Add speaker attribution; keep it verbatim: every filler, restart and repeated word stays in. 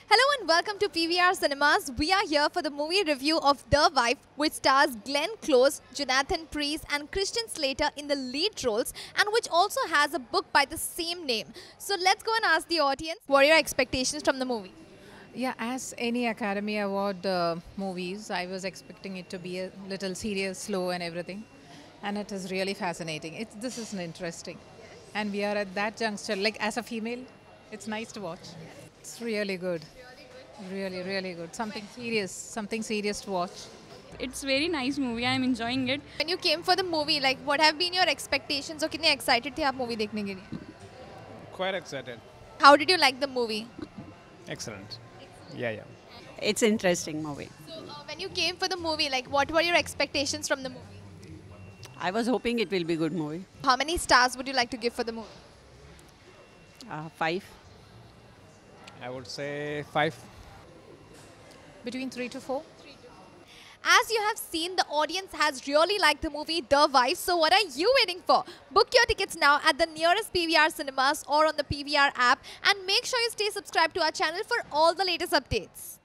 Speaker 1: Hello and welcome to P V R Cinemas. We are here for the movie review of The Wife, which stars Glenn Close, Jonathan Pryce and Christian Slater in the lead roles, and which also has a book by the same name. So let's go and ask the audience, what are your expectations from the movie?
Speaker 2: Yeah, as any Academy Award uh, movies, I was expecting it to be a little serious, slow and everything. And it is really fascinating. It's, this is interesting. And we are at that juncture, like as a female, it's nice to watch. It's really good. Really, really good. Something serious, something serious to watch.
Speaker 3: It's very nice movie. I'm enjoying it.
Speaker 1: When you came for the movie, like what have been your expectations? और कितने excited थे आप movie देखने के लिए?
Speaker 4: Quite excited.
Speaker 1: How did you like the movie?
Speaker 4: Excellent. Yeah, yeah.
Speaker 5: It's an interesting movie.
Speaker 1: So uh, when you came for the movie, like what were your expectations from the movie?
Speaker 5: I was hoping it will be a good movie.
Speaker 1: How many stars would you like to give for the movie?
Speaker 5: Uh, five.
Speaker 4: I would say five.
Speaker 2: Between three to four.
Speaker 1: As you have seen, the audience has really liked the movie The Wife. So what are you waiting for? Book your tickets now at the nearest P V R cinemas or on the P V R app. And make sure you stay subscribed to our channel for all the latest updates.